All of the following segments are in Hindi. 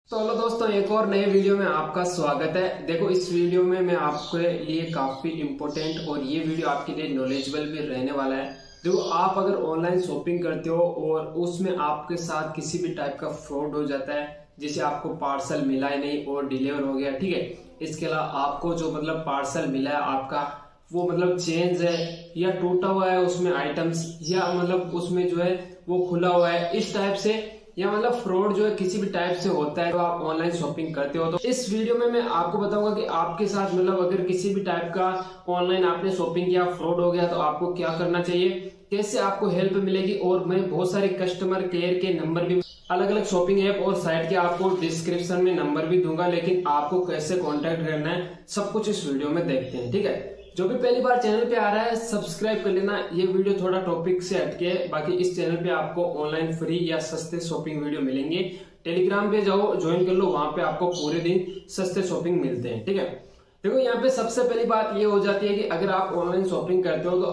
तो हेलो दोस्तों, एक और नए वीडियो में आपका स्वागत है। देखो, इस वीडियो में मैं आपके लिए काफी इम्पोर्टेंट और ये वीडियो आपके लिए नॉलेजेबल भी रहने वाला है। देखो, आप अगर ऑनलाइन शॉपिंग करते हो और उसमें आपके साथ किसी भी टाइप का फ्रॉड हो जाता है, जैसे आपको पार्सल मिला ही नहीं और डिलीवर हो गया, ठीक है। इसके अलावा आपको जो पार्सल मिला है आपका वो चेंज है या टूटा हुआ है उसमें आइटम्स, या उसमें जो है वो खुला हुआ है, इस टाइप से, या फ्रॉड जो है किसी भी टाइप से होता है तो आप ऑनलाइन शॉपिंग करते हो। तो इस वीडियो में मैं आपको बताऊंगा कि आपके साथ अगर किसी भी टाइप का ऑनलाइन आपने शॉपिंग किया, फ्रॉड हो गया, तो आपको क्या करना चाहिए, कैसे आपको हेल्प मिलेगी। और मैं बहुत सारे कस्टमर केयर के नंबर भी, अलग अलग शॉपिंग ऐप और साइट के आपको डिस्क्रिप्शन में नंबर भी दूंगा, लेकिन आपको कैसे कॉन्टेक्ट करना है सब कुछ इस वीडियो में देखते हैं, ठीक है। जो भी पहली बार चैनल पे आ रहा है सब्सक्राइब कर लेना। ये वीडियो थोड़ा टॉपिक से हटके है, बाकी इस चैनल पे आपको ऑनलाइन फ्री या सस्ते शॉपिंग वीडियो मिलेंगे। टेलीग्राम पे जाओ, ज्वाइन कर लो, वहां पे आपको पूरे दिन सस्ते शॉपिंग मिलते हैं, ठीक है। देखो, यहाँ पे सबसे पहली बात ये हो जाती है कि अगर आप ऑनलाइन शॉपिंग करते हो तो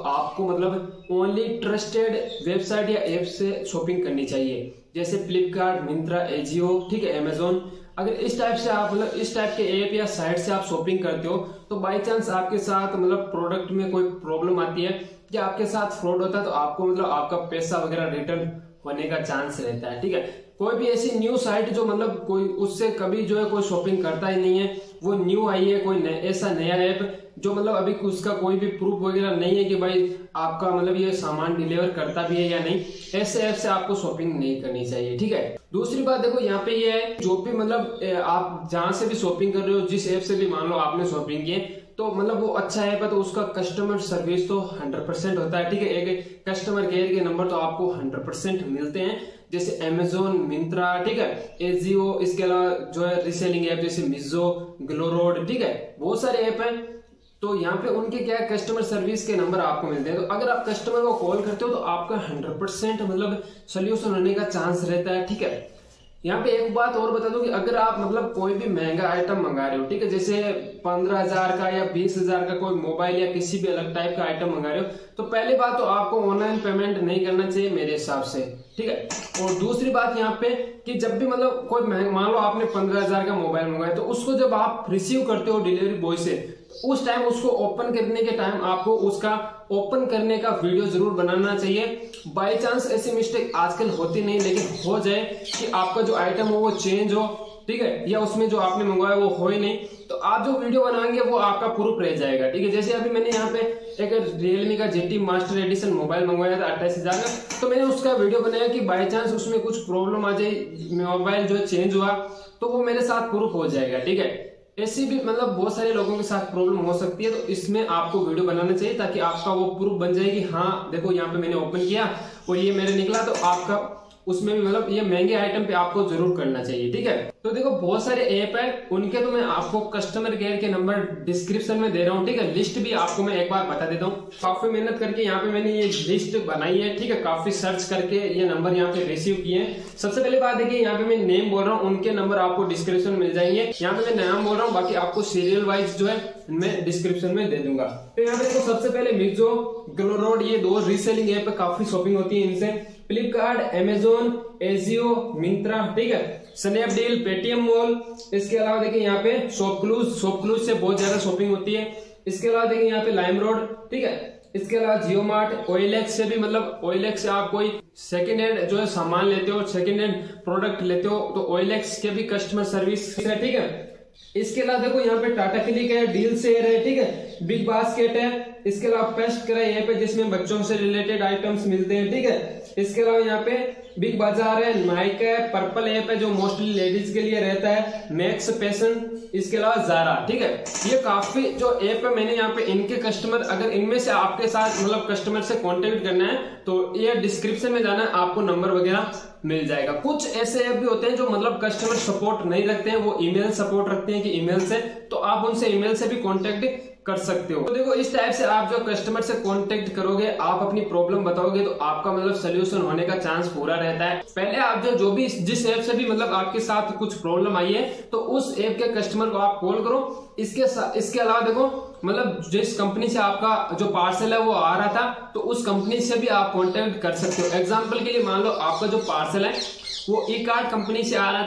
आपको ओनली ट्रस्टेड वेबसाइट या ऐप से शॉपिंग करनी चाहिए, जैसे फ्लिपकार्ट, मिंत्रा, एजियो, ठीक है, अमेजोन। अगर इस टाइप से आप इस टाइप के ऐप या साइट से आप शॉपिंग करते हो तो बाय चांस आपके साथ प्रोडक्ट में कोई प्रॉब्लम आती है या आपके साथ फ्रॉड होता है तो आपको आपका पैसा वगैरह रिटर्न होने का चांस रहता है, ठीक है। कोई भी ऐसी न्यू साइट जो कोई उससे कभी जो है कोई शॉपिंग करता ही नहीं है, वो न्यू आई है, कोई ऐसा नया ऐप जो अभी उसका कोई भी प्रूफ वगैरह नहीं है कि भाई आपका ये सामान डिलीवर करता भी है या नहीं, ऐसे ऐप से आपको शॉपिंग नहीं करनी चाहिए, ठीक है। दूसरी बात देखो, यहाँ पे ये है, जो भी आप जहां से भी शॉपिंग कर रहे हो, जिस ऐप से भी मान लो आपने शॉपिंग की तो वो अच्छा ऐप है तो उसका कस्टमर सर्विस तो 100% होता है, ठीक है। एक कस्टमर केयर के नंबर तो आपको 100% मिलते हैं, जैसे अमेजोन, मिंत्रा, ठीक है, एजियो, इसके अलावा जो है रीसेलिंग ऐप जैसे मिजो, ग्लोरोड, ठीक है, बहुत सारे ऐप हैं। तो यहाँ पे उनके क्या है, कस्टमर सर्विस के नंबर आपको मिलते हैं। तो अगर आप कस्टमर को कॉल करते हो तो आपका 100% सोल्यूशन होने का चांस रहता है, ठीक है। यहाँ पे एक बात और बता दूं कि अगर आप कोई भी महंगा आइटम मंगा रहे हो, ठीक है, जैसे 15,000 का या 20,000 का कोई मोबाइल या किसी भी अलग टाइप का आइटम मंगा रहे हो, तो पहली बात तो आपको ऑनलाइन पेमेंट नहीं करना चाहिए मेरे हिसाब से, ठीक है। और दूसरी बात यहाँ पे कि जब भी कोई मान लो आपने 15,000 का मोबाइल मंगाया, तो उसको जब आप रिसीव करते हो डिलीवरी बॉय से, उस टाइम उसको ओपन करने के टाइम आपको उसका ओपन करने का वीडियो जरूर बनाना चाहिए। बाय चांस ऐसी मिस्टेक आजकल होती नहीं, लेकिन हो जाए कि आपका जो आइटम हो वो चेंज हो, ठीक है, या उसमें जो आपने मंगवाया वो हो ही नहीं, तो आप जो वीडियो बनाएंगे वो आपका प्रूफ रह जाएगा, ठीक है। जैसे अभी मैंने यहाँ पे एक रियलमी का GT मास्टर एडिशन मोबाइल मंगवाया था 28,000 का, तो मैंने उसका वीडियो बनाया कि बाय चांस उसमें कुछ प्रॉब्लम आ जाए, मोबाइल जो है चेंज हुआ, तो वो मेरे साथ प्रूफ हो जाएगा, ठीक है। ऐसी भी बहुत सारे लोगों के साथ प्रॉब्लम हो सकती है, तो इसमें आपको वीडियो बनाना चाहिए ताकि आपका वो प्रूफ बन जाए कि हाँ देखो, यहाँ पे मैंने ओपन किया और ये मेरे निकला। तो आपका उसमें भी ये महंगे आइटम पे आपको जरूर करना चाहिए, ठीक है। तो देखो, बहुत सारे ऐप है, उनके तो मैं आपको कस्टमर केयर के नंबर डिस्क्रिप्शन में दे रहा हूँ, ठीक है। लिस्ट भी आपको मैं एक बार बता देता हूँ। काफी मेहनत करके यहाँ पे मैंने ये लिस्ट बनाई है, ठीक है, काफी सर्च करके ये नंबर यहाँ पे रिसीव किए हैं। सबसे पहले बात देखिए, यहाँ पे मैं नेम बोल रहा हूँ, उनके नंबर आपको डिस्क्रिप्शन में मिल जाएंगे। यहाँ पे मैं नाम बोल रहा हूँ, बाकी आपको सीरियल वाइज जो है मैं डिस्क्रिप्शन में दे दूंगा। तो यहाँ पे देखो, सबसे पहले मिजो, ग्लोरोड, ये दो रीसेलिंग ऐप पे काफी शॉपिंग होती है इनसे। फ्लिपकार्ट, अमेजोन, एजियो, मिंत्रा, ठीक है, स्नैपडील, पेटीएम मॉल। इसके अलावा देखिए यहाँ पे शॉपक्लूज से बहुत ज्यादा शॉपिंग होती है। इसके अलावा देखिए यहाँ पे लाइम रोड, ठीक है। इसके अलावा जियो मार्ट, OLX से भी OLX से आप कोई सेकंड हैंड जो है सामान लेते हो, सेकंड हैंड प्रोडक्ट लेते हो, तो OLX के भी कस्टमर सर्विस है, ठीक है। इसके अलावा देखो यहाँ पे टाटा क्लिक है, डील शेयर है, ठीक है, बिग बास्केट है। इसके अलावा पेस्ट करा ऐप है जिसमें बच्चों से रिलेटेड आइटम्स मिलते हैं, ठीक है। इसके अलावा यहाँ पे बिग बाजार है, नाइक है, पर्पल ऐप है जो मोस्टली लेडीज के लिए रहता है, मैक्स फैशन, इसके अलावा जारा, ठीक है। ये काफी जो ऐप है, मैंने यहाँ पे इनके कस्टमर, अगर इनमें से आपके साथ कस्टमर से कांटेक्ट करना है तो ये डिस्क्रिप्शन में जाना है, आपको नंबर वगैरह मिल जाएगा। कुछ ऐसे ऐप भी होते हैं जो कस्टमर सपोर्ट नहीं रखते हैं, वो ईमेल सपोर्ट रखते हैं कि ईमेल से, तो आप उनसे ईमेल से भी कांटेक्ट कर सकते हो। तो देखो, इस टाइप से आप जो कस्टमर से कांटेक्ट करोगे, आप अपनी प्रॉब्लम बताओगे, तो आपका सोल्यूशन होने का चांस पूरा रहता है। पहले आप जो भी जिस ऐप से भी आपके साथ कुछ प्रॉब्लम आई है, तो उस ऐप के कस्टमर को आप कॉल करो। इसके अलावा देखो, जिस कंपनी से आपका जो पार्सल है वो आ रहा था, तो उस कंपनी से भी आप कांटेक्ट कर सकते हो। एग्जांपल के लिए मान लो आपका जो पार्सल है वो ई कार्ड कंपनी से आ रहा था,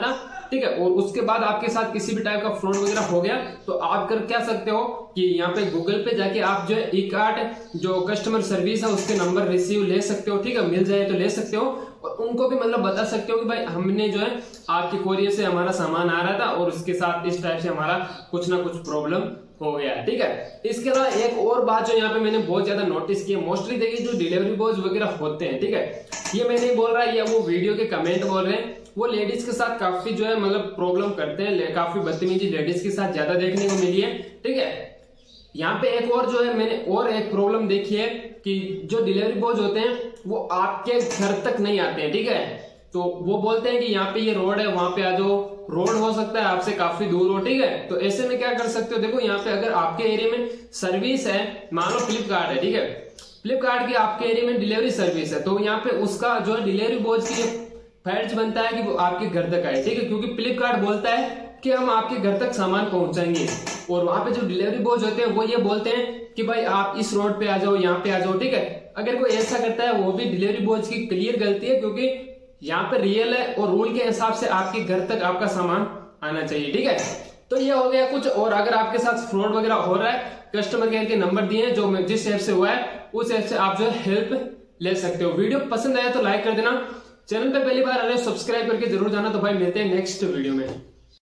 ठीक है। और उसके बाद आपके साथ किसी भी टाइप का फ्रॉड वगैरह हो गया तो आप कर क्या सकते हो कि यहाँ पे गूगल पे जाके आप जो है ई-कार्ट जो कस्टमर सर्विस है उसके नंबर रिसीव ले सकते हो, ठीक है, मिल जाए तो ले सकते हो। और उनको भी मतलब बता सकते हो कि भाई हमने जो है आपके कोरियर से हमारा सामान आ रहा था और उसके साथ इस टाइप से हमारा कुछ ना कुछ प्रॉब्लम हो गया, ठीक है। इसके अलावा एक और बात जो यहाँ पे मैंने बहुत ज्यादा नोटिस की है, मोस्टली देखिए जो डिलीवरी बॉयज वगैरह होते हैं, ठीक है, ये मैं नहीं बोल रहा, ये वो वीडियो के कमेंट बोल रहे हैं, वो लेडीज के साथ काफी जो है मतलब प्रॉब्लम करते हैं, काफी बदतमीजी लेडीज के साथ ज्यादा देखने को मिली है, ठीक है। यहाँ पे एक और जो है मैंने और एक प्रॉब्लम देखी है कि जो डिलीवरी बॉयज होते हैं वो आपके घर तक नहीं आते हैं, ठीक है। तो वो बोलते हैं कि यहाँ पे ये रोड है, वहां पे आ जाओ, रोड हो सकता है आपसे काफी दूर हो, ठीक है। तो ऐसे में क्या कर सकते हो, देखो यहाँ पे अगर आपके एरिया में सर्विस है, मान लो फ्लिपकार्ट है, ठीक है, फ्लिपकार्ट की आपके एरिया में डिलीवरी सर्विस है, तो यहाँ पे उसका जो है डिलीवरी बॉयज की फर्ज बनता है कि वो आपके घर तक आए, ठीक है, क्योंकि फ्लिपकार्ट बोलता है कि हम आपके घर तक सामान पहुंचाएंगे। और वहां पे जो डिलीवरी बॉयज होते हैं वो ये बोलते हैं कि भाई आप इस रोड पे आ जाओ, यहाँ पे आ जाओ, ठीक है। अगर कोई ऐसा करता है वो भी डिलीवरी बॉयज की क्लियर गलती है, क्योंकि यहाँ पे रियल है और रूल के हिसाब से आपके घर तक आपका सामान आना चाहिए, ठीक है। तो ये हो गया कुछ। और अगर आपके साथ फ्रॉड वगैरह हो रहा है, कस्टमर केयर के नंबर दिए हैं जो जिस ऐप से हुआ है उस ऐप से आप जो है हेल्प ले सकते हो। वीडियो पसंद आया तो लाइक कर देना, चैनल पे पहली बार आ रहे हो सब्सक्राइब करके जरूर जाना। तो भाई मिलते हैं नेक्स्ट वीडियो में।